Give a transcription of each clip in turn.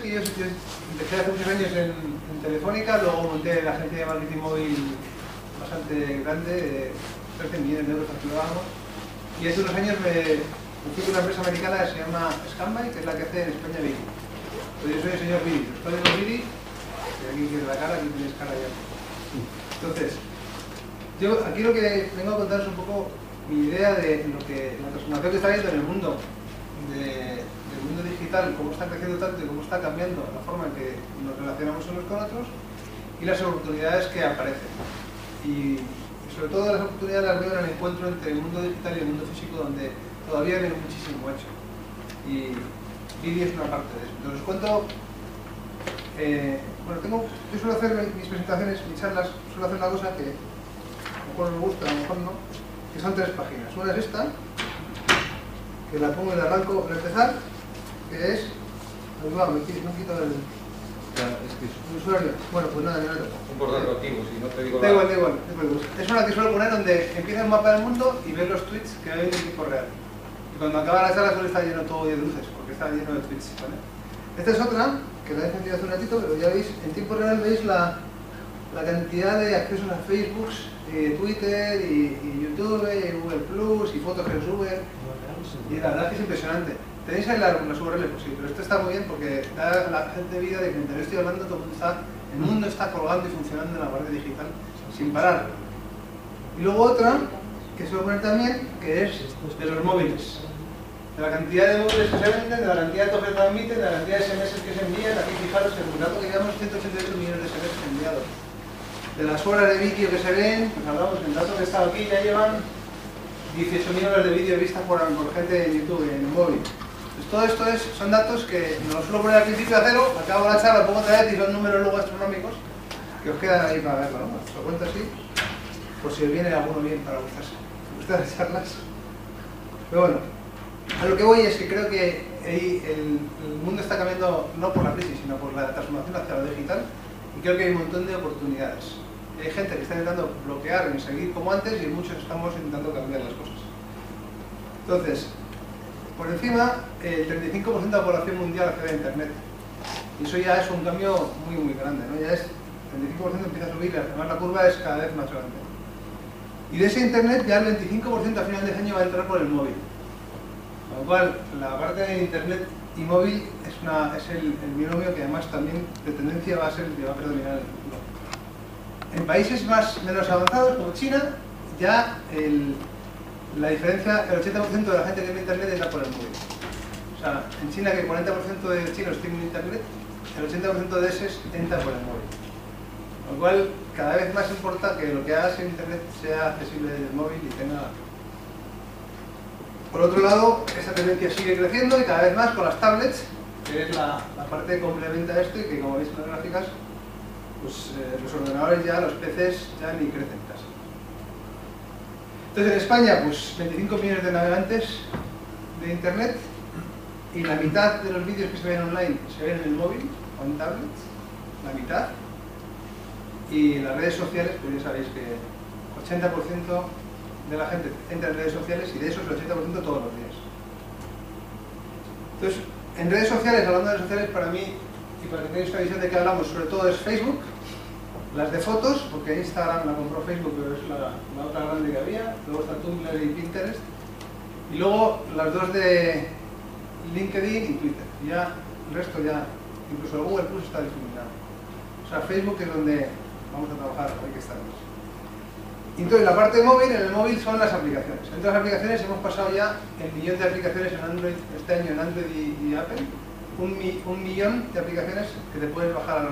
que yo empecé hace muchos años en Telefónica, luego monté la agencia de marketing móvil bastante grande, de 13 millones de euros facturábamos, y hace unos años me fui con una empresa americana que se llama Scanby, que es la que hace en España Vidi. Pues yo soy el señor Vidi, estoy en Vidi, que aquí tiene la cara, aquí tienes cara ya. Entonces, yo aquí lo que vengo a contaros un poco mi idea de lo que, la transformación que está habiendo en el mundo del mundo digital, cómo está creciendo tanto y cómo está cambiando la forma en que nos relacionamos unos con otros y las oportunidades que aparecen. Y sobre todo las oportunidades las veo en el encuentro entre el mundo digital y el mundo físico, donde todavía hay muchísimo hecho. Y Vidi es una parte de eso. Entonces os cuento, bueno, yo suelo hacer mis presentaciones, mis charlas, suelo hacer una cosa que a lo mejor me gusta, a lo mejor no, que son 3 páginas. Una es esta, que la pongo en el arranco para empezar, que es... me he quitado el usuario. Bueno, pues nada, nada. Un portativo, si no te digo Da igual. Es una que suelo poner donde empieza un mapa del mundo y ves los tweets que hay en tiempo real. Y cuando acaba la charla suele estar lleno todo de luces, porque está lleno de tweets, ¿vale? Esta es otra, que la he encendido hace un ratito, pero ya veis, en tiempo real veis la cantidad de accesos a Facebook, Twitter, y YouTube, y Google Plus, y fotos que suben. Y la verdad es que es impresionante. Tenéis ahí las URLs, pues sí, pero esto está muy bien porque da la gente vida de que mientras yo estoy hablando, todo el mundo está colgando y funcionando en la parte digital sin parar. Y luego otra, que suelo poner también, que es de los móviles. De la cantidad de móviles que se venden, de la cantidad de datos que transmiten, de la cantidad de SMS que se envían. Aquí fijaros, el dato que llevamos 188 millones de SMS enviados. De las horas de vídeo que se ven, pues hablamos, el dato que está aquí ya llevan 18.000 horas de vídeo vistas por gente en YouTube, en el móvil. Pues todo esto son datos que no los suelo poner al principio a cero, acabo la charla, pongo otra vez y son números luego astronómicos que os quedan ahí para verlo, ¿no? Os lo cuento así, por si os viene alguno bien para vuestras charlas. Pero bueno, a lo que voy es que creo que el mundo está cambiando no por la crisis, sino por la transformación hacia lo digital, y creo que hay un montón de oportunidades. Hay gente que está intentando bloquear y seguir como antes, y muchos estamos intentando cambiar las cosas. Entonces, por encima, el 35% de la población mundial accede a Internet. Y eso ya es un cambio muy grande, ¿no? Ya es, el 35% empieza a subir, y además la curva es cada vez más grande. Y de ese Internet ya el 25% a final de año va a entrar por el móvil. Con lo cual, la parte de Internet y móvil es el binomio que además también de tendencia va a ser el que va a predominar en el futuro. En países menos avanzados, como China, ya la diferencia, el 80% de la gente que tiene Internet entra por el móvil. O sea, en China, que el 40% de chinos tienen Internet, el 80% de esos entra por el móvil. Con lo cual, cada vez más importa que lo que hagas en Internet sea accesible desde el móvil y tenga... Por otro lado, esa tendencia sigue creciendo y cada vez más con las tablets, que es la parte que complementa esto y que, como veis en las gráficas, pues los ordenadores ya, los PCs ya ni crecen casi. Entonces en España, pues 25 millones de navegantes de Internet y la mitad de los vídeos que se ven online se ven en el móvil o en tablets, la mitad. Y las redes sociales, pues ya sabéis que 80% de la gente entra en redes sociales y de esos el 80% todos los días. Entonces, en redes sociales, hablando de redes sociales, para mí, y para que tengáis una visión de qué hablamos, sobre todo es Facebook, las de fotos, porque Instagram la compró Facebook, pero es la otra grande que había, luego está Tumblr y Pinterest, y luego las dos de LinkedIn y Twitter. Y ya, el resto ya, incluso el Google Plus está difuminado. O sea, Facebook es donde vamos a trabajar, hay que estar más. Entonces, la parte móvil, en el móvil son las aplicaciones. Entre las aplicaciones hemos pasado ya el 1.000.000 de aplicaciones en Android, este año en Android y Apple. Un millón de aplicaciones que te puedes bajar,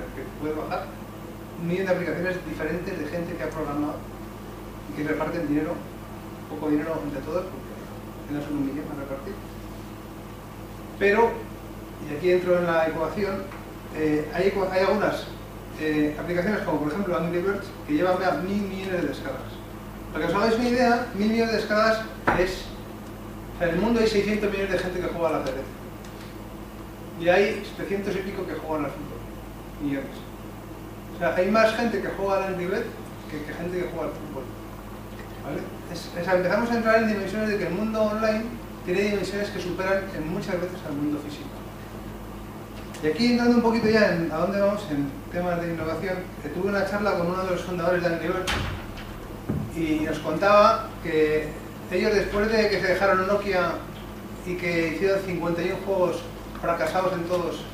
1 millón de aplicaciones diferentes de gente que ha programado y que reparten dinero, poco dinero entre todos, porque no son 1 millón a repartir. Pero, y aquí entro en la ecuación, hay algunas aplicaciones como por ejemplo Angry Birds que llevan ya 1.000 millones de descargas. Para que os hagáis una idea, 1.000 millones de descargas es... O sea, en el mundo hay 600 millones de gente que juega al ajedrez. Y hay 700 y pico que juegan al fútbol. Millones. O sea, hay más gente que juega al Angry Birds que gente que juega al fútbol. ¿Vale? Empezamos a entrar en dimensiones de que el mundo online tiene dimensiones que superan en muchas veces al mundo físico. Y aquí entrando un poquito ya en a dónde vamos en temas de innovación, tuve una charla con uno de los fundadores de Angry Birds y nos contaba que ellos, después de que se dejaron Nokia y que hicieron 51 juegos fracasados en todos,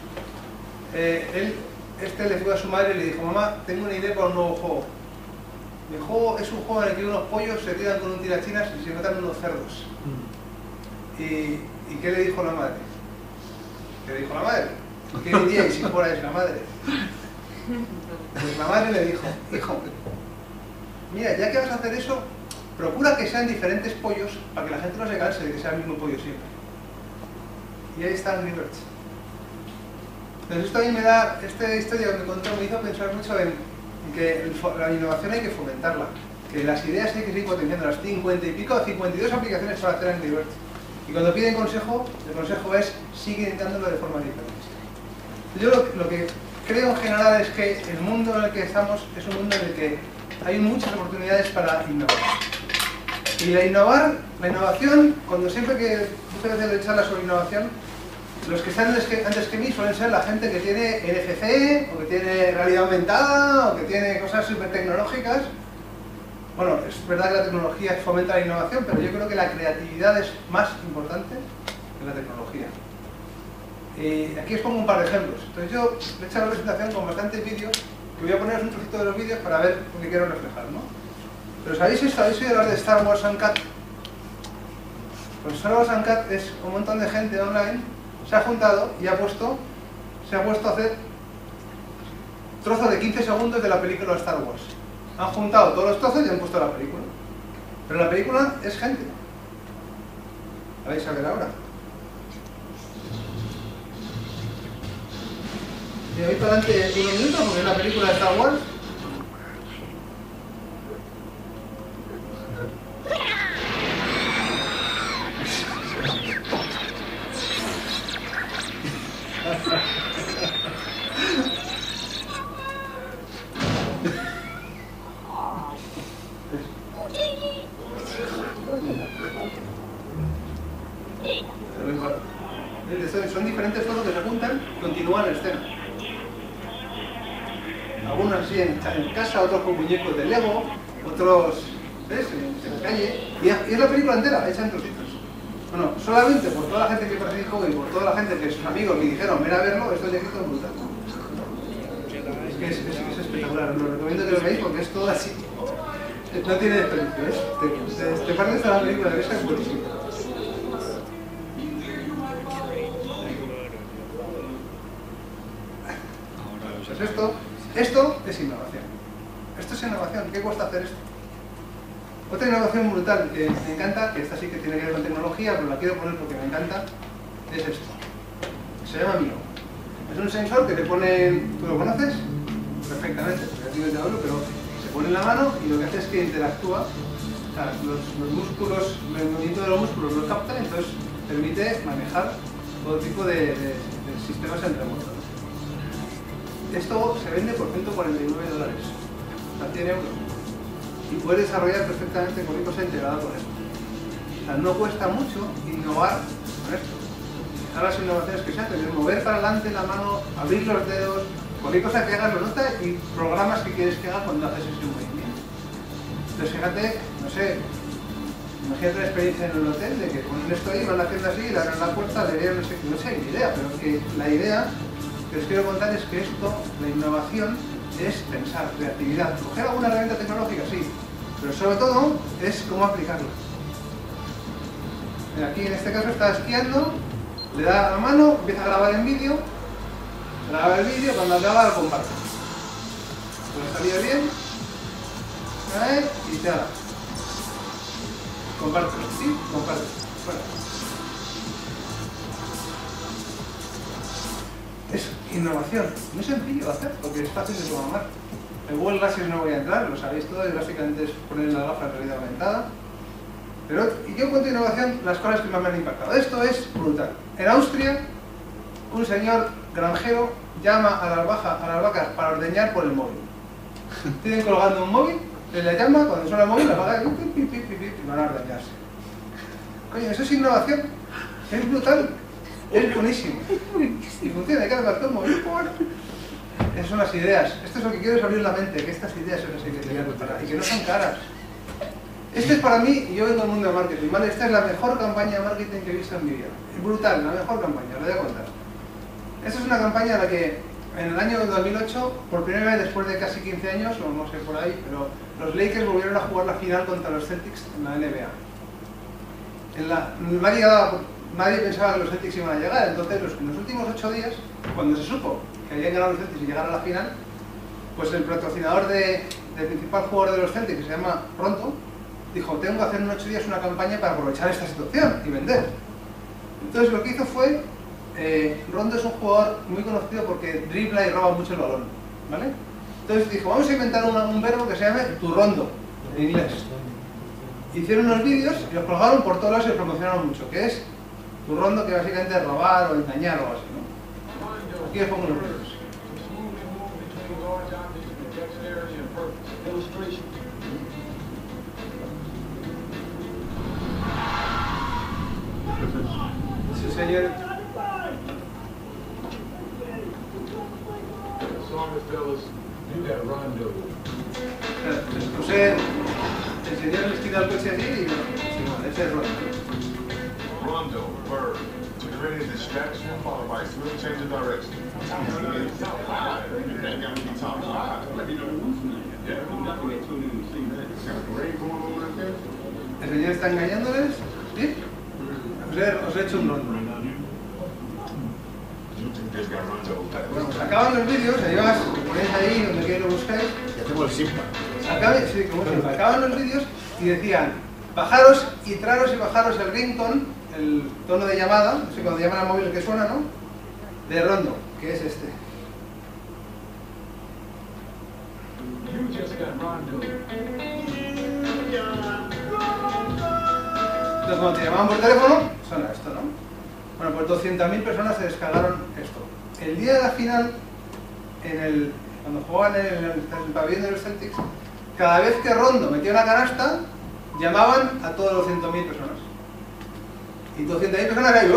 le fue a su madre y le dijo: mamá, tengo una idea para un nuevo juego. Mi juego es un juego en el que unos pollos se tiran con un tirachinas y se matan unos cerdos. ¿Y qué le dijo la madre? ¿Qué le dijo la madre? ¿Qué diríais si fuerais la madre? Pues la madre le dijo: hijo, mira, ya que vas a hacer eso, procura que sean diferentes pollos para que la gente no se canse de que sea el mismo pollo siempre. Y ahí está Angry Birds. Entonces esto a mí me da, esta historia que me contó me hizo pensar mucho en que la innovación hay que fomentarla, que las ideas hay que seguir potenciando, las 50 y pico, 52 aplicaciones para hacer Angry Birds. Y cuando piden consejo, el consejo es: sigue intentándolo de formas diferentes. Yo lo que creo en general es que el mundo en el que estamos es un mundo en el que hay muchas oportunidades para innovar. Y la innovación, cuando siempre que muchas veces doy charlas sobre innovación, los que están antes que mí suelen ser la gente que tiene NFC, o que tiene realidad aumentada, o que tiene cosas súper tecnológicas. Bueno, es verdad que la tecnología fomenta la innovación, pero yo creo que la creatividad es más importante que la tecnología. Aquí os pongo un par de ejemplos. Entonces yo he hecho la presentación con bastantes vídeos, que voy a poneros un trocito de los vídeos para ver lo que quiero reflejar, ¿no? Pero ¿sabéis esto? ¿Habéis oído hablar de Star Wars Uncut? Pues Star Wars Uncut es un montón de gente online, se ha juntado y se ha puesto a hacer trozos de 15 segundos de la película de Star Wars. Han juntado todos los trozos y han puesto la película. Pero la película es gente. ¿La vais a ver ahora? Y voy para adelante unos minutos porque es la película de Star Wars. Son diferentes todos que se juntan y continúan la escena. Algunos así en casa, otros con muñecos de Lego, otros, ¿ves?, en la calle. Y es la película entera, hecha en trocitos. Bueno, solamente por toda la gente que participó y por toda la gente que sus amigos me dijeron ven a verlo, esto ya es brutal. Es que es espectacular, os lo recomiendo que lo veáis porque es todo así. No tiene desperdicio, ¿ves? Te partes de la película, de esa es buenísima. Pues esto es innovación. Esto es innovación. ¿Qué cuesta hacer esto? Otra innovación brutal que me encanta, que esta sí que tiene que ver con tecnología, pero la quiero poner porque me encanta, es esto. Se llama Mio. Es un sensor que te pone, ¿tú lo conoces? Perfectamente, porque aquí no te hablo, pero se pone en la mano y lo que hace es que interactúa. O sea, los músculos, el movimiento de los músculos lo capta, entonces permite manejar todo tipo de sistemas en remoto. Esto se vende por $149, o sea, 100 euros. Y puedes desarrollar perfectamente cualquier cosa integrada con esto. O sea, no cuesta mucho innovar con esto. Fijar las innovaciones que se hacen, es mover para adelante la mano, abrir los dedos, cualquier cosa que hagas lo nota y programas que quieres que haga cuando haces ese movimiento. Entonces fíjate, no sé, imagínate una experiencia en un hotel de que ponen esto ahí, van haciendo así, le abren la puerta, le dieron, no sé, ni idea, pero que la idea que os quiero contar es que esto, la innovación, es pensar, creatividad. Coger alguna herramienta tecnológica, sí, pero sobre todo es cómo aplicarla. Aquí en este caso está esquiando, le da a la mano, empieza a grabar en vídeo, graba el vídeo, cuando acaba lo comparte. Pues salido bien, y te haga. Compártelo, ¿sí? Comparte. Bueno. Es innovación, no es sencillo de hacer, porque es fácil de programar. En Google Glasses no voy a entrar, lo sabéis todo, y básicamente es poner la gafa en realidad aumentada. Pero yo en cuanto a innovación, las cosas que más me han impactado. Esto es brutal. En Austria, un señor granjero llama a las vacas para ordeñar por el móvil. Tienen colgando un móvil, le llama, cuando suena el móvil, la vaca y van a ordeñarse. Coño, eso es innovación, es brutal. Es buenísimo. Y funciona, hay que adaptar un móvil. Esas son las ideas. Esto es lo que quiero, es abrir la mente, que estas ideas son las que hay que tener y que no son caras. Este es para mí, y yo vengo del mundo de marketing, ¿vale? Esta es la mejor campaña de marketing que he visto en mi vida. Es brutal, la mejor campaña, lo voy a contar. Esta es una campaña en la que en el año 2008, por primera vez después de casi 15 años, o no sé por ahí, pero los Lakers volvieron a jugar la final contra los Celtics en la NBA. Nadie pensaba que los Celtics iban a llegar, entonces en los últimos 8 días, cuando se supo que habían ganado los Celtics y llegar a la final, pues el patrocinador del principal jugador de los Celtics, que se llama Pronto, dijo, tengo que hacer en 8 días una campaña para aprovechar esta situación y vender. Entonces lo que hizo fue, Rondo es un jugador muy conocido porque dribla y roba mucho el balón, ¿vale? Entonces dijo, vamos a inventar un verbo que se llame tu rondo, en inglés. Hicieron unos vídeos y los colgaron por todos lados y los promocionaron mucho, que es tu rondo, que básicamente es robar o engañar o así, ¿no? Aquí les pongo los vídeos. Sí, señor. Puse el señor le esquina al coche así y ese es Rondo. Rondo, bird, to create a distraction followed by a swift change of direction. That got me talking about El señor está engañándoles, ¿sí? Os he hecho un Rondo. Bueno, pues acaban los vídeos, ahí vas, ponéis ahí donde queréis lo buscáis. Y hacemos el simpa. Acaban los vídeos y decían, bajaros y traros y bajaros el ringtone, el tono de llamada, no sé, cuando llaman al móvil que suena, ¿no? De Rondo, que es este. Entonces cuando te llamaban por teléfono, suena esto, ¿no? Bueno, pues 200.000 personas se descargaron esto. El día de la final, cuando jugaban en el pabellón de los Celtics, cada vez que Rondo metía una canasta, llamaban a todas 200.000 personas. Y 200.000 personas ahí,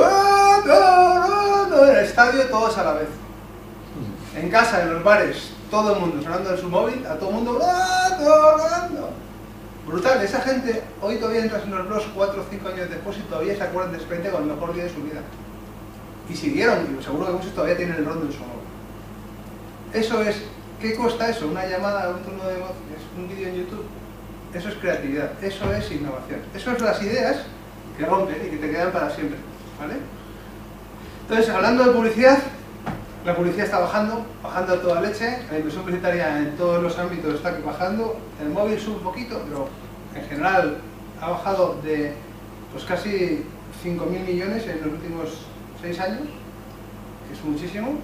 ¡oh, en el estadio, todos a la vez. En casa, en los bares, todo el mundo sonando en su móvil, a todo el mundo, ¡oh, brutal! Esa gente, hoy todavía entras en los blogs 4 o 5 años después y todavía se acuerdan de ese experiencia con el mejor día de su vida. Y siguieron, y seguro que muchos todavía tienen el Rondo en su móvil. Eso es, ¿qué cuesta eso? Una llamada, un tono de voz, es un vídeo en YouTube. Eso es creatividad, eso es innovación. Eso es las ideas que rompen y que te quedan para siempre, ¿vale? Entonces, hablando de publicidad, la publicidad está bajando a toda leche, la inversión publicitaria en todos los ámbitos está bajando, el móvil sube un poquito, pero en general ha bajado de pues casi 5.000 millones en los últimos 6 años, que es muchísimo.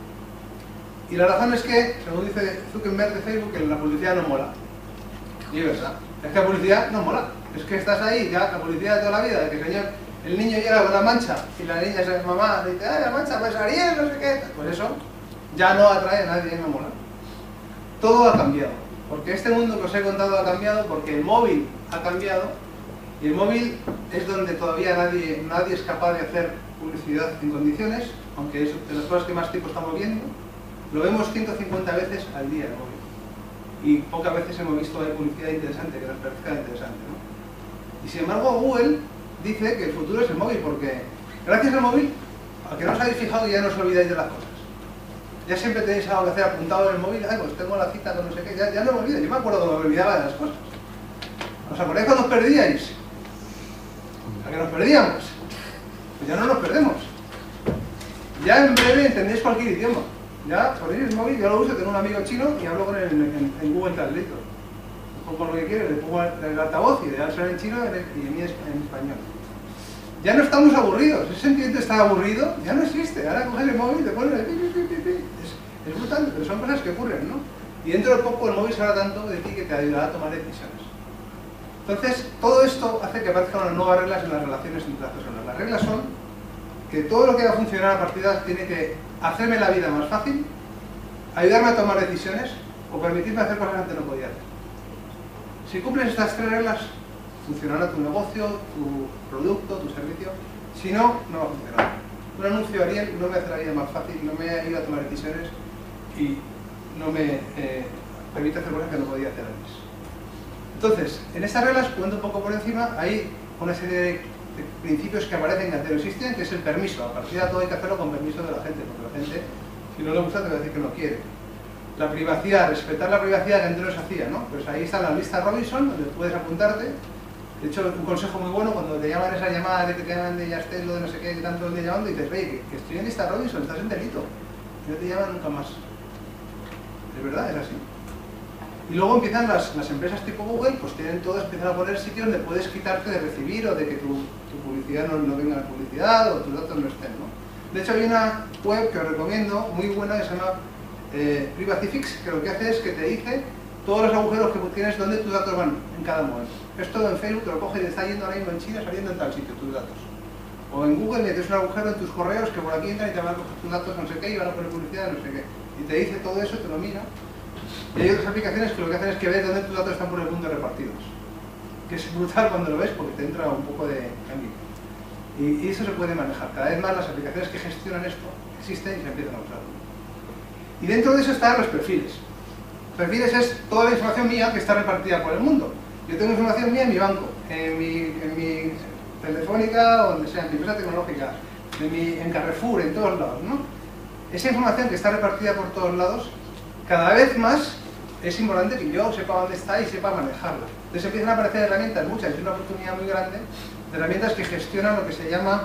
Y la razón es que, según dice Zuckerberg de Facebook, que la publicidad no mola. Y es verdad, es que la publicidad no mola. Es que estás ahí, ya la publicidad de toda la vida, de que el niño llega con la mancha y la niña es mamá, dice, ¡ay, la mancha, pues Ariel, no sé qué! Pues eso ya no atrae a nadie, no mola. Todo ha cambiado, porque este mundo que os he contado ha cambiado, porque el móvil ha cambiado, y el móvil es donde todavía nadie es capaz de hacer publicidad en condiciones, aunque es de las cosas que más tiempo estamos viendo. Lo vemos 150 veces al día el móvil. Y pocas veces hemos visto publicidad interesante, que nos parezca interesante, ¿no? Y sin embargo Google dice que el futuro es el móvil, porque gracias al móvil, aunque no os habéis fijado, ya no os olvidáis de las cosas. Ya siempre tenéis algo que hacer apuntado en el móvil, ay, pues tengo la cita con no sé qué, ya no me olvido, yo me acuerdo cuando me olvidaba de las cosas. ¿Os acordáis cuando os perdíais? ¿A que nos perdíamos? Pues ya no nos perdemos. Ya en breve entendéis cualquier idioma. Ya ponéis el móvil, yo lo uso, tengo un amigo chino y hablo con él en Google Translator. Pongo lo que quiero, le pongo el altavoz y le suena en chino y en mí en español. Ya no estamos aburridos, ese sentimiento de estar aburrido ya no existe. Ahora coges el móvil y te pones el es brutal, pero son cosas que ocurren, ¿no? Y dentro de poco el móvil sabrá tanto de ti que te ayudará a tomar decisiones. Entonces, todo esto hace que aparezcan unas nuevas reglas en las relaciones entre las personas. Las reglas son que todo lo que va a funcionar a partir de ahora tiene que hacerme la vida más fácil, ayudarme a tomar decisiones o permitirme hacer cosas que antes no podía hacer. Si cumples estas 3 reglas, funcionará tu negocio, tu producto, tu servicio. Si no, no va a funcionar. Un anuncio Ariel no me hace la vida más fácil, no me ayuda a tomar decisiones y no me permite hacer cosas que no podía hacer antes. Entonces, en estas reglas, cuento un poco por encima, hay una serie de principios que aparecen que antes no existían, que es el permiso. A partir de todo hay que hacerlo con permiso de la gente, porque la gente, si no le gusta, te va a decir que no quiere. La privacidad, respetar la privacidad que antes no se hacía, ¿no? Pues ahí está la lista Robinson, donde puedes apuntarte. De hecho, un consejo muy bueno, cuando te llaman esa llamada de que te llaman de Yastel o de no sé qué, que tanto el día llamando, y dices, oye, que estoy en lista Robinson, estás en delito. Y no te llaman nunca más. Es verdad, es así. Y luego empiezan las empresas tipo Google, pues tienen todo, empiezan a poner sitios donde puedes quitarte de recibir o de que tu publicidad no venga la publicidad o tus datos no estén, ¿no? De hecho, hay una web que os recomiendo, muy buena, que se llama PrivacyFix, que lo que hace es que te dice todos los agujeros que tienes, donde tus datos van en cada momento. Es todo en Facebook, te lo coge y te está yendo ahora mismo en China, saliendo en tal sitio tus datos. O en Google metes un agujero en tus correos que por aquí entran y te van a coger tus datos no sé qué y van a poner publicidad no sé qué. Y te dice todo eso, te lo mira. Y hay otras aplicaciones que lo que hacen es que ves dónde tus datos están por el mundo repartidos. Que es brutal cuando lo ves porque te entra un poco de cambio. Y eso se puede manejar. Cada vez más las aplicaciones que gestionan esto existen y se empiezan a usar. Y dentro de eso están los perfiles. Perfiles es toda la información mía que está repartida por el mundo. Yo tengo información mía en mi banco, en mi telefónica, o donde sea, en mi empresa tecnológica, en Carrefour, en todos lados, ¿no? Esa información que está repartida por todos lados, cada vez más es importante que yo sepa dónde está y sepa manejarla. Entonces empiezan a aparecer herramientas, muchas, y una oportunidad muy grande, de herramientas que gestionan lo que se llama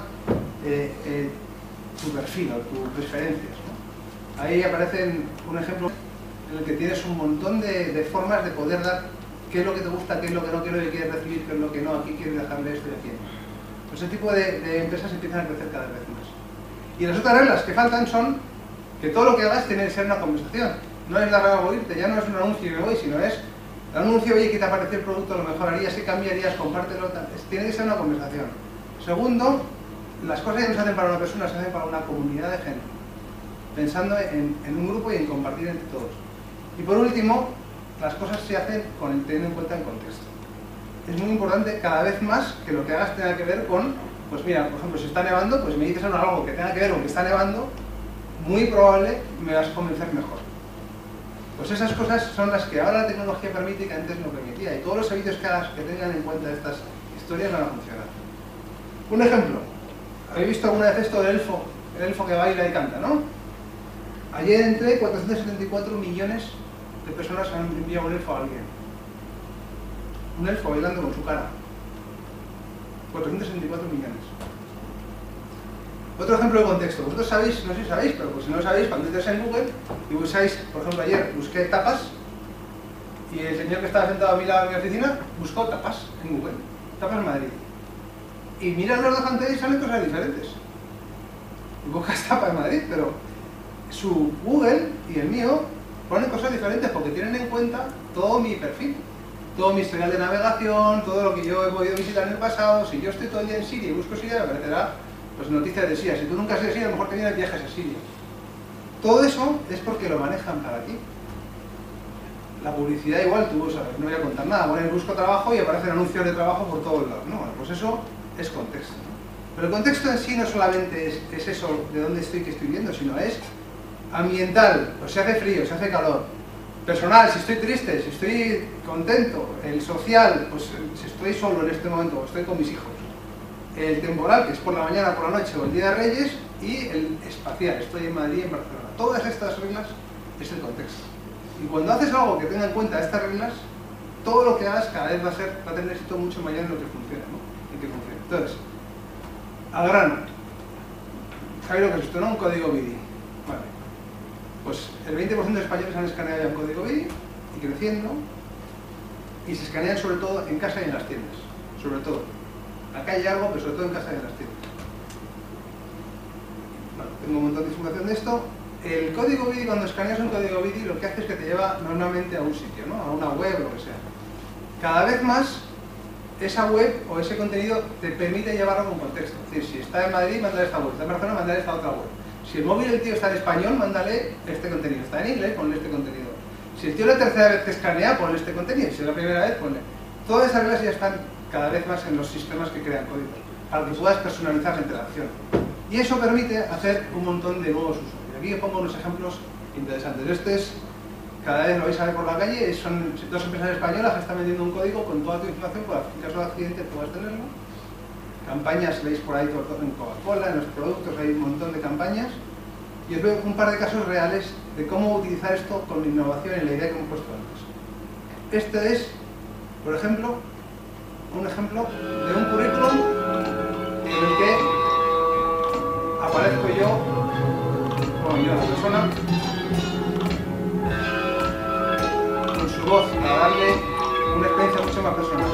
tu perfil o tus preferencias, ¿no? Ahí aparecen un ejemplo en el que tienes un montón de formas de poder dar qué es lo que te gusta, qué es lo que no, qué es lo que quieres recibir, qué es lo que no, aquí quieres dejarle esto y aquí no. Pues ese tipo de empresas empiezan a crecer cada vez más. Y las otras reglas que faltan son que todo lo que hagas tiene que ser una conversación. No es dar algo irte, ya no es un anuncio y me voy, sino es el anuncio, oye, que te apareció el producto, lo mejorarías, si cambiarías, compártelo, tal. Tiene que ser una conversación. Segundo, las cosas ya no se hacen para una persona, se hacen para una comunidad de gente, pensando en un grupo y en compartir entre todos. Y por último, las cosas se hacen teniendo en cuenta el contexto. Es muy importante cada vez más que lo que hagas tenga que ver con, pues mira, por ejemplo, si está nevando, pues me dices algo que tenga que ver con que está nevando, muy probable me vas a convencer mejor. Pues esas cosas son las que ahora la tecnología permite y que antes no permitía. Y todos los servicios que hagas que tengan en cuenta estas historias van a funcionar. Un ejemplo. ¿Habéis visto alguna vez esto del elfo? El elfo que baila y canta, ¿no? Ayer entré 474 millones de personas han enviado un elfo a alguien. Un elfo bailando con su cara. 464 millones. Otro ejemplo de contexto. Vosotros sabéis, no sé si sabéis, pero pues si no lo sabéis, cuando entréis en Google y buscáis, por ejemplo, ayer busqué tapas y el señor que estaba sentado a mi lado en mi oficina buscó tapas en Google. Tapas Madrid. Y miran los dos anteriores y salen cosas diferentes. Buscas tapas Madrid, pero su Google y el mío ponen cosas diferentes porque tienen en cuenta todo mi perfil, todo mi historial de navegación, todo lo que yo he podido visitar en el pasado. Si yo estoy todo el día en Siria y busco Siria, me aparecerá pues noticias de Siria. Si tú nunca has ido a Siria, a lo mejor te vienen viajes a Siria. Todo eso es porque lo manejan para ti. La publicidad igual, tú sabes, no voy a contar nada. Bueno, busco trabajo y aparecen anuncios de trabajo por todos lados. No, bueno, pues eso es contexto, ¿no? Pero el contexto en sí no solamente es eso de dónde estoy, que estoy viendo, sino es ambiental, pues si hace frío, si hace calor. Personal, si estoy triste, si estoy contento. El social, pues si estoy solo en este momento, estoy con mis hijos. El temporal, que es por la mañana, por la noche o el día de Reyes. Y el espacial, estoy en Madrid, en Barcelona. Todas estas reglas es el contexto. Y cuando haces algo que tenga en cuenta estas reglas, todo lo que hagas cada vez va a tener éxito mucho mayor en lo que funciona, ¿no? En que funcione. Entonces, al grano. ¿Sabéis lo que es esto, no? Un código BIDI. Vale. Pues el 20% de españoles han escaneado ya un código BIDI y creciendo. Y se escanean sobre todo en casa y en las tiendas. Sobre todo. Acá hay algo, pero sobre todo en casa y en las tiendas. Bueno, tengo un montón de información de esto. El código BIDI, cuando escaneas un código BIDI, lo que hace es que te lleva normalmente a un sitio, ¿no? A una web o lo que sea. Cada vez más, esa web o ese contenido te permite llevarlo con contexto. Es decir, si está en Madrid, mándale esta web. Está en Barcelona, mándale esta otra web. Si el móvil del tío está en español, mándale este contenido. Está en inglés, ponle este contenido. Si el tío es la tercera vez que escanea, ponle este contenido. Si es la primera vez, ponle. Todas esas reglas ya están cada vez más en los sistemas que crean códigos, para que puedas personalizar la interacción. Y eso permite hacer un montón de nuevos usos. Y aquí os pongo unos ejemplos interesantes. Este es, cada vez lo vais a ver por la calle, son dos empresas españolas que están vendiendo un código con toda tu información, para en caso de accidente puedas tenerlo. Campañas, veis por ahí en Coca-Cola, en los productos, hay un montón de campañas. Y os veo un par de casos reales de cómo utilizar esto con innovación y la idea que hemos puesto antes. Este es, por ejemplo, un ejemplo de un currículum en el que aparezco yo, bueno, yo la persona, con su voz, para darle una experiencia mucho más personal.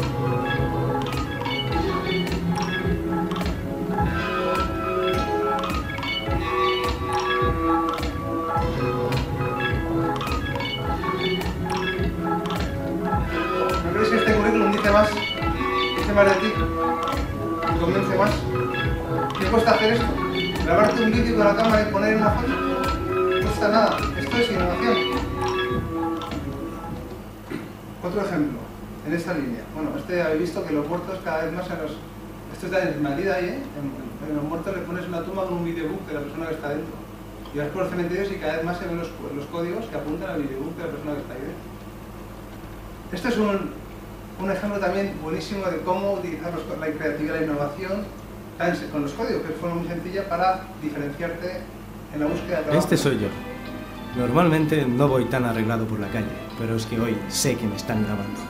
¿No creéis que este currículum dice más de ti? ¿Te convence más? ¿Qué cuesta hacer esto? ¿Grabarte un vídeo con la cámara y poner una foto? No cuesta nada. Esto es innovación. Otro ejemplo, en esta línea. Bueno, habéis visto que los muertos cada vez más esto está en Madrid ahí, ¿eh? En los muertos le pones una tumba con un videobook de la persona que está dentro. Y vas por los cementerios y cada vez más se ven los códigos que apuntan al videobook de la persona que está ahí dentro. Esto es un ejemplo también buenísimo de cómo utilizar la creatividad y la innovación con los códigos, que es forma muy sencilla para diferenciarte en la búsqueda de trabajo. Este soy yo. Normalmente no voy tan arreglado por la calle, pero es que hoy sé que me están grabando.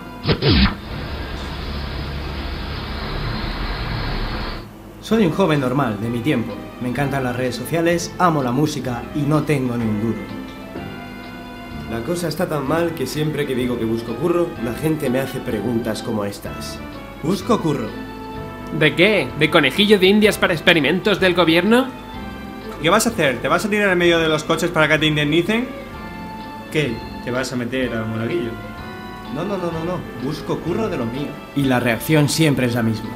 Soy un joven normal de mi tiempo. Me encantan las redes sociales, amo la música y no tengo ni un duro. La cosa está tan mal que siempre que digo que busco curro, la gente me hace preguntas como estas. Busco curro. ¿De qué? ¿De conejillo de indias para experimentos del gobierno? ¿Qué vas a hacer? ¿Te vas a tirar en medio de los coches para que te indemnicen? ¿Qué? ¿Te vas a meter al monaguillo? No. Busco curro de lo mío. Y la reacción siempre es la misma.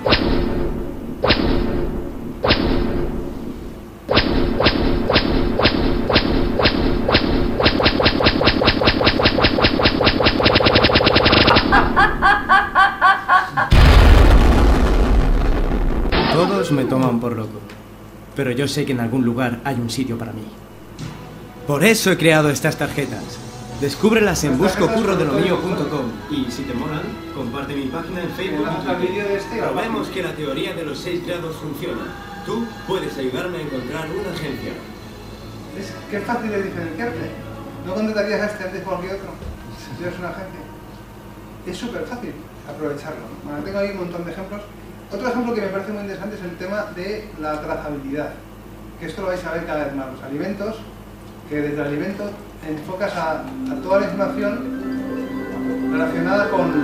Todos me toman por loco, pero yo sé que en algún lugar hay un sitio para mí. Por eso he creado estas tarjetas. Descúbrelas en buscocurrodelomio.com y si te molan, comparte mi página en Facebook. Probemos que la teoría de los 6 grados funciona. Tú puedes ayudarme a encontrar una agencia. Qué fácil es diferenciarte. ¿No contratarías a este antes que cualquier otro? Si tienes una agencia. Es súper fácil aprovecharlo. Bueno, tengo ahí un montón de ejemplos. Otro ejemplo que me parece muy interesante es el tema de la trazabilidad, que esto lo vais a ver cada vez más. Los alimentos, que desde el alimento enfocas a toda la información relacionada con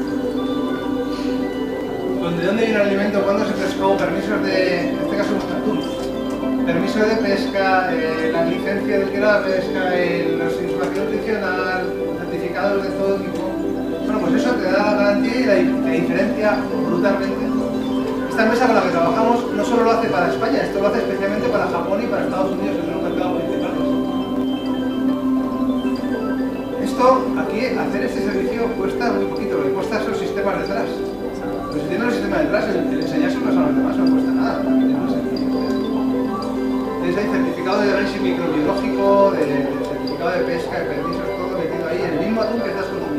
de dónde viene el alimento, cuándo se pescó, permisos de, en este caso, atún, permiso de pesca, la licencia del que la pesca, la información nutricional, certificados de todo tipo. Bueno, pues eso te da la garantía y la diferencia brutalmente. Esta empresa con la que trabajamos no solo lo hace para España, esto lo hace especialmente para Japón y para Estados Unidos, que son los mercados principales. Esto, aquí, hacer este servicio cuesta muy poquito, lo que cuesta son los sistemas detrás. Pero si tienes los sistemas detrás, el enseñárselo a los demás no cuesta nada. Es muy sencillo. Tenéis ahí certificado de análisis microbiológico, de certificado de pesca, de permisos, todo metido ahí, en el mismo atún que estás consumiendo.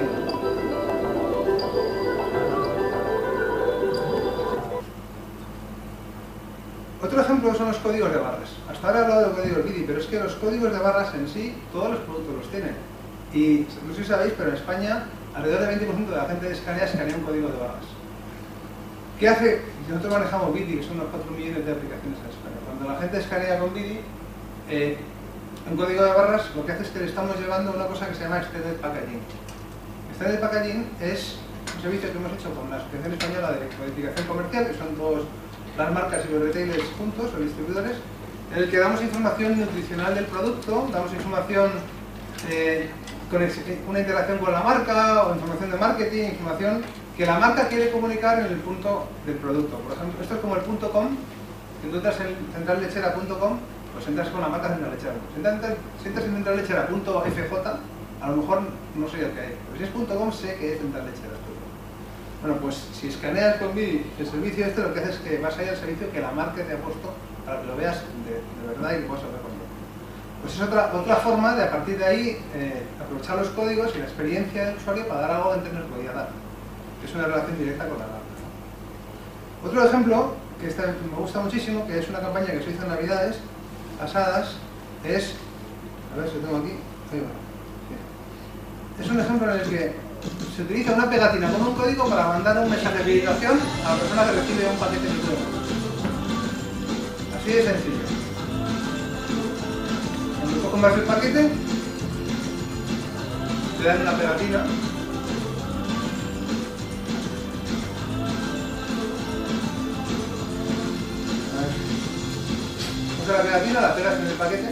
Otro ejemplo son los códigos de barras. Hasta ahora he hablado de códigos BIDI, pero es que los códigos de barras en sí, todos los productos los tienen. Y no sé si sabéis, pero en España, alrededor del 20% de la gente escanea un código de barras. ¿Qué hace? Nosotros manejamos BIDI, que son unos 4 millones de aplicaciones en España. Cuando la gente escanea con BIDI, un código de barras, lo que hace es que le estamos llevando una cosa que se llama Extended Packaging. Extended Packaging es un servicio que hemos hecho con la Asociación Española de Codificación Comercial, que son todos las marcas y los retailers juntos, o distribuidores, en el que damos información nutricional del producto, damos información con una interacción con la marca, o información de marketing, información que la marca quiere comunicar en el punto del producto. Por ejemplo, esto es como el .com, si tú entras en centrallechera.com, pues entras con la marca Central Lechera. Si entras en centrallechera.fj, a lo mejor no sé el que hay, pero si es .com sé que es Central Lechera. Bueno, pues si escaneas con BIDI el servicio este, lo que hace es que vas a ir al servicio que la marca te ha puesto para que lo veas de verdad y que puedas hablar con él. Pues es otra forma de a partir de ahí aprovechar los códigos y la experiencia del usuario para dar algo que antes no podía dar. Es una relación directa con la marca. Otro ejemplo, que me gusta muchísimo, que es una campaña que se hizo en Navidades pasadas, es... A ver si lo tengo aquí. Ahí va. Sí. Es un ejemplo en el que se utiliza una pegatina con un código para mandar un mensaje de felicitación a la persona que recibe un paquete de juego. Así de sencillo. Cuando tú compras el paquete, te dan una pegatina. Coges la pegatina, la pegas en el paquete.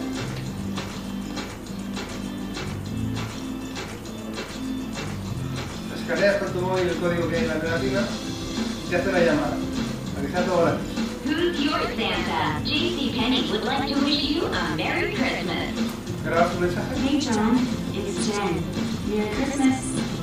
Escaneas con tu móvil el código que hay en la pegatina y te hace la llamada. Para que sea todo gratis. Who's your Santa? JCPenney would like to wish you a Merry Christmas. Grabas un mensaje. Hey John, it's Jen. Merry Christmas.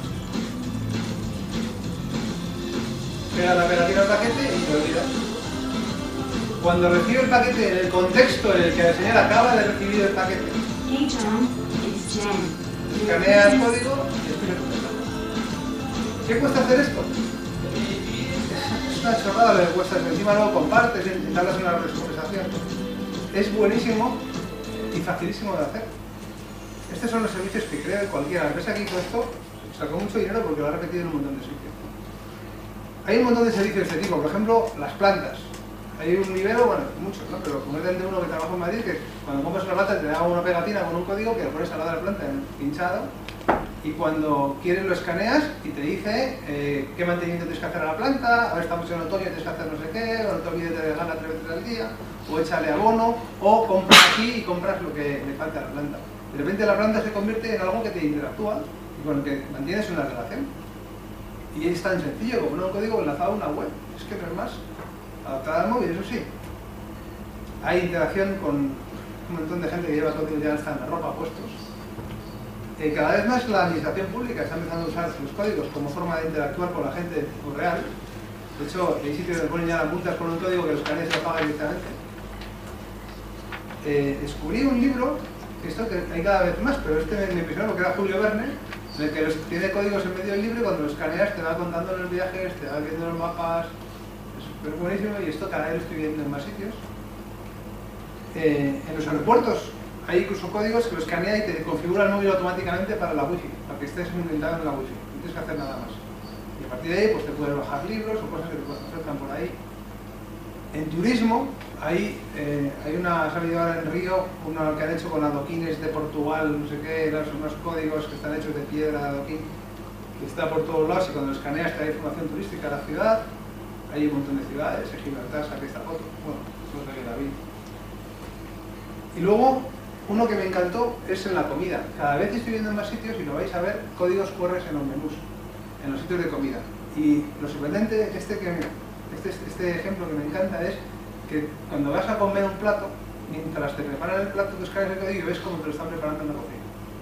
Pega la pegatina al paquete y te olvidas. Cuando recibe el paquete en el contexto en el que la señora acaba de recibir el paquete, Hey John, it's Jen. escanea el código y escribe tu mensaje. ¿Qué cuesta hacer esto? Es una chorrada lo que cuesta, encima luego compartes, entablas una conversación. Es buenísimo y facilísimo de hacer. Estos son los servicios que creo que cualquiera. La empresa que hizo esto sacó mucho dinero porque lo ha repetido en un montón de sitios. Hay un montón de servicios de este tipo, por ejemplo, las plantas. Hay un vivero, bueno, muchos, ¿no? Pero como es el de uno que trabaja en Madrid, que cuando compras una planta te da una pegatina con un código que lo pones al lado de la planta pinchado y cuando quieres lo escaneas y te dice qué mantenimiento tienes que hacer a la planta, ahora estamos en otoño y tienes que hacer no sé qué, o no te olvides de regarla 3 veces al día, o échale abono, o compras aquí y compras lo que le falta a la planta. De repente la planta se convierte en algo que te interactúa y con el que mantienes una relación. Y es tan sencillo como un código enlazado a una web, es que no es más. Adaptada al móvil, eso sí. Hay interacción con un montón de gente que lleva códigos ya hasta en la ropa puestos. Cada vez más la administración pública está empezando a usar los códigos como forma de interactuar con la gente en tiempo real. De hecho, hay sitios donde ponen ya las multas con un código que los escaneas y lo pagan directamente. Descubrí un libro, que esto que hay cada vez más, pero este me impresionó porque era Julio Verne, en el que tiene códigos en medio del libro y cuando lo escaneas te va contando los viajes, te va viendo los mapas. Es buenísimo y esto cada vez lo estoy viendo en más sitios. En los aeropuertos hay incluso códigos que lo escanea y te configura el móvil automáticamente para la wifi, para que estés inventado en la wifi, no tienes que hacer nada más. Y a partir de ahí pues te puedes bajar libros o cosas que te ofertan por ahí. En turismo hay una, se ha habido ahora en Río, una que han hecho con adoquines de Portugal, no sé qué, unos códigos que están hechos de piedra de adoquín, que está por todos lados y cuando lo escaneas te da información turística de la ciudad. Hay un montón de ciudades, en Gibraltar saqué esta foto, bueno, eso es que la vi. Y luego, uno que me encantó es en la comida. Cada vez estoy viendo en más sitios y lo vais a ver, códigos QR en los menús, en los sitios de comida. Y lo sorprendente, este ejemplo que me encanta es que cuando vas a comer un plato, mientras te preparan el plato, tú escaneas el código y ves cómo te lo están preparando en la cocina.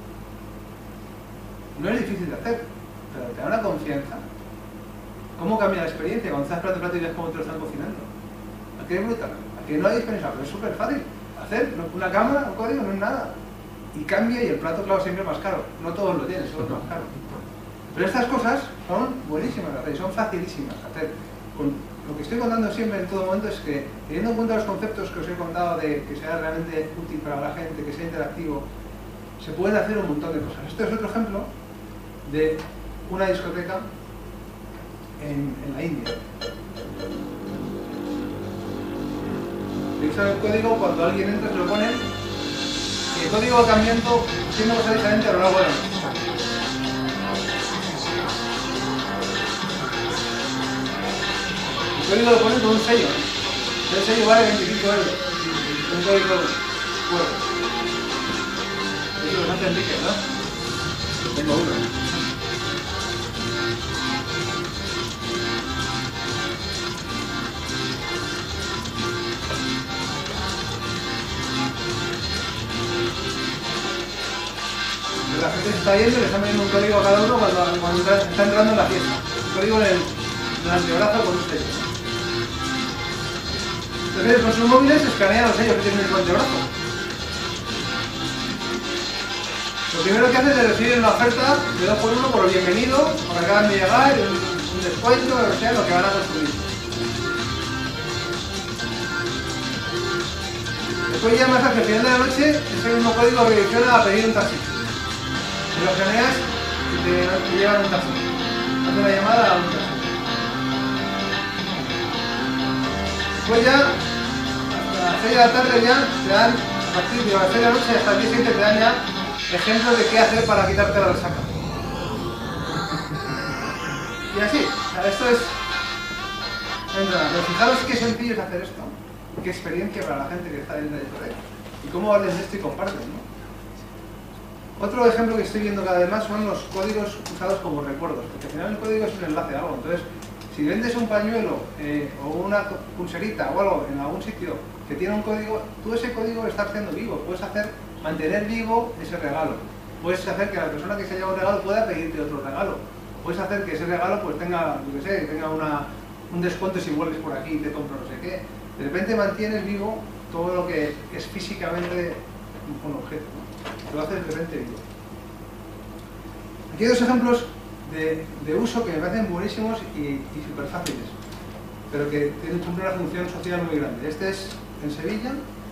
No es difícil de hacer, pero te da una confianza. ¿Cómo cambia la experiencia cuando estás esperando el plato y ves cómo te lo están cocinando? ¿A qué es brutal? ¿A qué no hay dispensable? Es súper fácil. Hacer una cámara, un código, no es nada. Y cambia y el plato, claro, siempre es más caro. No todos lo tienen, solo es más caro. Pero estas cosas son buenísimas de hacer y son facilísimas de hacer. Lo que estoy contando siempre en todo momento es que, teniendo en cuenta los conceptos que os he contado de que sea realmente útil para la gente, que sea interactivo, se pueden hacer un montón de cosas. Este es otro ejemplo de una discoteca en la India. Utilizan el código, cuando alguien entra se lo ponen y el código va cambiando, siendo cosas diferentes a lo largo de la noche. El código lo ponen con un sello. El sello vale 25 euros. Un código bueno. Eso lo hace Enrique, ¿no? Tengo uno. La gente se está yendo y le están poniendo un código a cada uno cuando está entrando en la fiesta. Un código en el antebrazo con un sello. Entonces con sus móviles escanean los sellos que tienen en el antebrazo. Lo primero que hace es recibir una oferta de 2x1 por bienvenido, por acaban de llegar, un descuento, o sea, lo que van a consumir. Después ya más al final de la noche, ese mismo código redirecciona a pedir un taxi. Y lo escaneas y te llevan un taxi. Hace una llamada a un taxi. Después ya, hasta las 6 de la tarde ya, te dan, a partir de las 6 de la noche hasta el día siguiente te dan ya ejemplos de qué hacer para quitarte la resaca. Y así, o sea, esto es... Pero fijaros qué sencillo es hacer esto, qué experiencia para la gente que está dentro de él, y cómo hablen de esto y comparten, ¿no? Otro ejemplo que estoy viendo cada vez más son los códigos usados como recuerdos, porque al final el código es un enlace a algo. Entonces, si vendes un pañuelo o una pulserita o algo en algún sitio que tiene un código, tú ese código lo estás haciendo vivo, puedes mantener vivo ese regalo, puedes hacer que la persona que se lleva un regalo pueda pedirte otro regalo, puedes hacer que ese regalo pues tenga, yo qué sé, tenga un descuento si vuelves por aquí y te compro no sé qué. De repente mantienes vivo todo lo que es físicamente un objeto, ¿no? Lo haces de repente vivo. Aquí hay dos ejemplos de uso que me parecen buenísimos y súper fáciles, pero que tienen una función social muy grande. Este es en Sevilla.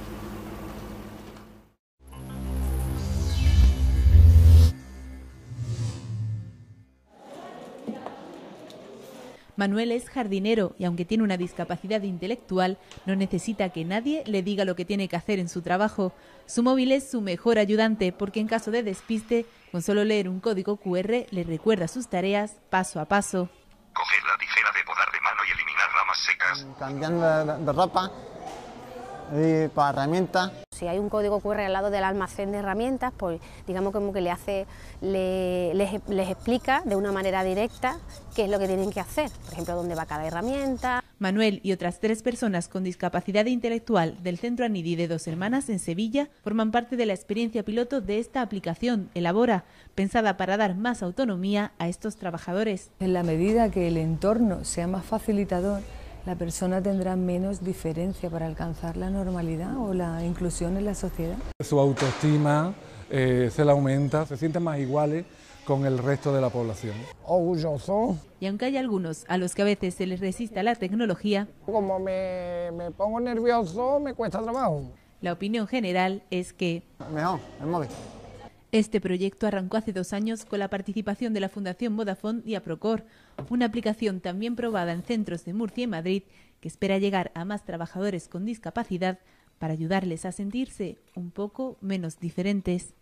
Manuel es jardinero y aunque tiene una discapacidad intelectual, no necesita que nadie le diga lo que tiene que hacer en su trabajo. Su móvil es su mejor ayudante porque en caso de despiste, con solo leer un código QR le recuerda sus tareas paso a paso. Coger la tijera de podar de mano y eliminar ramas secas. Cambiando de ropa y para herramientas. Si hay un código QR al lado del almacén de herramientas, pues digamos como que les explica de una manera directa qué es lo que tienen que hacer, por ejemplo, dónde va cada herramienta. Manuel y otras 3 personas con discapacidad intelectual del Centro Anidi de Dos Hermanas en Sevilla forman parte de la experiencia piloto de esta aplicación Elabora, pensada para dar más autonomía a estos trabajadores. En la medida que el entorno sea más facilitador, la persona tendrá menos diferencia para alcanzar la normalidad o la inclusión en la sociedad. Su autoestima se le aumenta, se sienten más iguales con el resto de la población. Orgulloso. Y aunque hay algunos a los que a veces se les resista la tecnología, como me pongo nervioso, me cuesta trabajo. La opinión general es que mejor, el móvil. Este proyecto arrancó hace 2 años con la participación de la Fundación Vodafone y Aprocor, una aplicación también probada en centros de Murcia y Madrid que espera llegar a más trabajadores con discapacidad para ayudarles a sentirse un poco menos diferentes.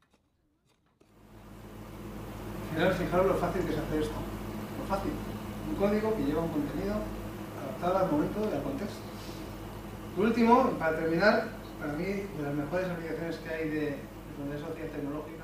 Fijaros lo fácil que es hacer esto. Lo fácil. Un código que lleva un contenido adaptado al momento y al contexto. Por último, para terminar, para mí, de las mejores aplicaciones que hay de sociedad tecnológica.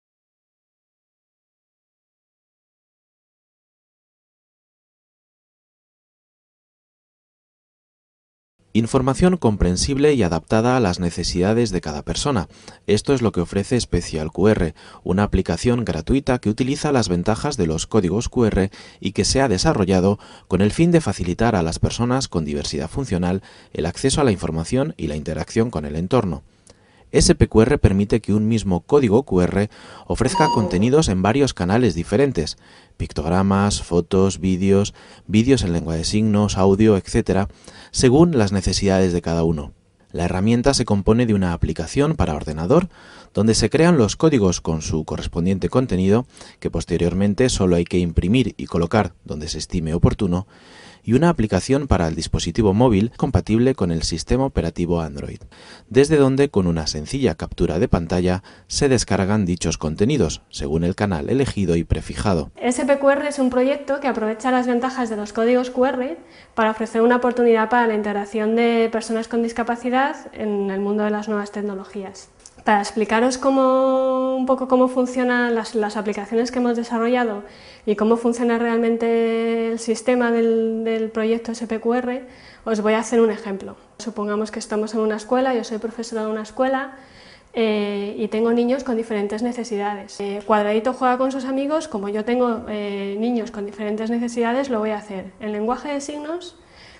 Información comprensible y adaptada a las necesidades de cada persona. Esto es lo que ofrece Special QR, una aplicación gratuita que utiliza las ventajas de los códigos QR y que se ha desarrollado con el fin de facilitar a las personas con diversidad funcional el acceso a la información y la interacción con el entorno. SPQR permite que un mismo código QR ofrezca contenidos en varios canales diferentes, pictogramas, fotos, vídeos en lengua de signos, audio, etc., según las necesidades de cada uno. La herramienta se compone de una aplicación para ordenador, donde se crean los códigos con su correspondiente contenido, que posteriormente solo hay que imprimir y colocar donde se estime oportuno, y una aplicación para el dispositivo móvil compatible con el sistema operativo Android, desde donde con una sencilla captura de pantalla se descargan dichos contenidos, según el canal elegido y prefijado. SPQR es un proyecto que aprovecha las ventajas de los códigos QR para ofrecer una oportunidad para la integración de personas con discapacidad en el mundo de las nuevas tecnologías. Para explicaros un poco cómo funcionan las aplicaciones que hemos desarrollado y cómo funciona realmente el sistema del proyecto SPQR, os voy a hacer un ejemplo. Supongamos que estamos en una escuela, yo soy profesora de una escuela y tengo niños con diferentes necesidades. Cuadradito juega con sus amigos, como yo tengo niños con diferentes necesidades, lo voy a hacer en lenguaje de signos,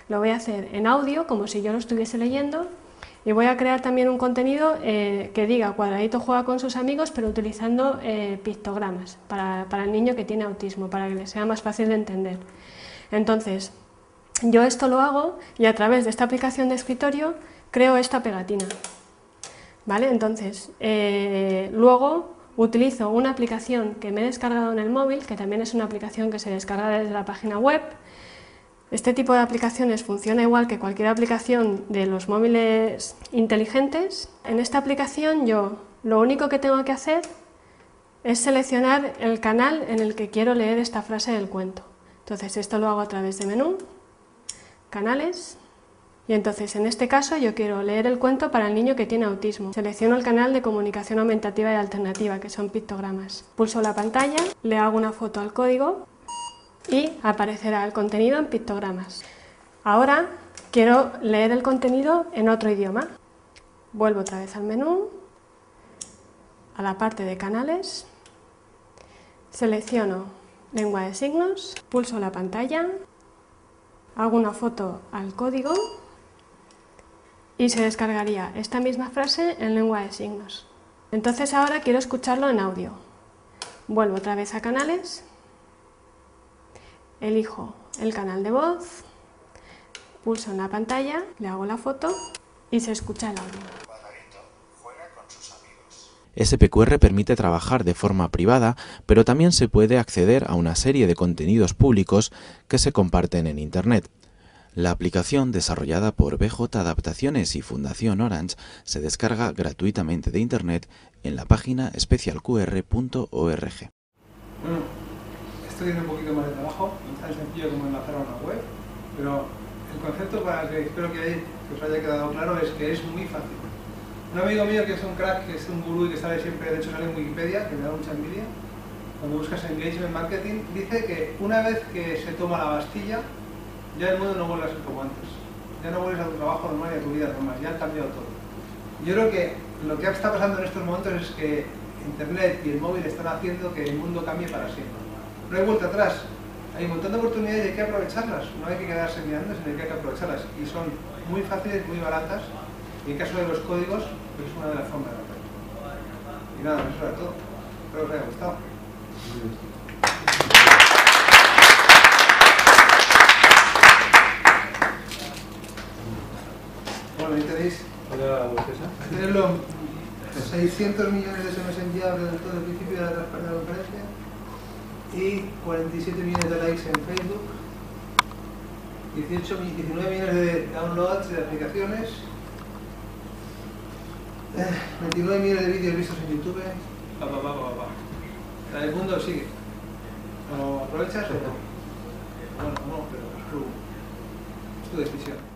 lo voy a hacer en audio, como si yo lo estuviese leyendo, y voy a crear también un contenido que diga Cuadradito juega con sus amigos, pero utilizando pictogramas para el niño que tiene autismo, para que le sea más fácil de entender. Entonces, yo esto lo hago y a través de esta aplicación de escritorio creo esta pegatina. ¿Vale? Entonces, luego utilizo una aplicación que me he descargado en el móvil, que también es una aplicación que se descarga desde la página web. Este tipo de aplicaciones funciona igual que cualquier aplicación de los móviles inteligentes. En esta aplicación yo lo único que tengo que hacer es seleccionar el canal en el que quiero leer esta frase del cuento. Entonces esto lo hago a través de menú, canales, y entonces en este caso yo quiero leer el cuento para el niño que tiene autismo. Selecciono el canal de comunicación aumentativa y alternativa, que son pictogramas. Pulso la pantalla, le hago una foto al código y aparecerá el contenido en pictogramas. Ahora quiero leer el contenido en otro idioma. Vuelvo otra vez al menú, a la parte de canales, selecciono lengua de signos, pulso la pantalla, hago una foto al código y se descargaría esta misma frase en lengua de signos. Entonces ahora quiero escucharlo en audio. Vuelvo otra vez a canales, elijo el canal de voz, pulso en la pantalla, le hago la foto y se escucha el audio. SPQR permite trabajar de forma privada, pero también se puede acceder a una serie de contenidos públicos que se comparten en Internet. La aplicación, desarrollada por BJ Adaptaciones y Fundación Orange, se descarga gratuitamente de Internet en la página specialqr.org. Bueno, esto tiene un poquito más de trabajo, no es tan sencillo como enlazar a una web, pero el concepto, para que espero que os haya quedado claro, es que es muy fácil. Un amigo mío que es un crack, que es un gurú y que sabe siempre, de hecho sale en Wikipedia, que me da mucha envidia, cuando buscas engagement marketing, dice que una vez que se toma la Bastilla, ya el mundo no vuelve a ser como antes. Ya no vuelves a tu trabajo normal y a tu vida normal, ya ha cambiado todo. Yo creo que lo que está pasando en estos momentos es que Internet y el móvil están haciendo que el mundo cambie para siempre. No hay vuelta atrás, hay un montón de oportunidades y hay que aprovecharlas, no hay que quedarse mirando, sino que hay que aprovecharlas. Y son muy fáciles, muy baratas, y en caso de los códigos, pues es una de las formas de hacerlo. Y nada, eso era todo. Espero que os haya gustado. Bueno, ahí tenéis. Tenéis los 600 millones de SMS enviados desde todo el principio de la conferencia y 47 millones de likes en Facebook, 19 millones de downloads de aplicaciones, 29 millones de vídeos vistos en YouTube. El mundo sigue. ¿Lo aprovechas o no? Bueno, no, pero es tu decisión.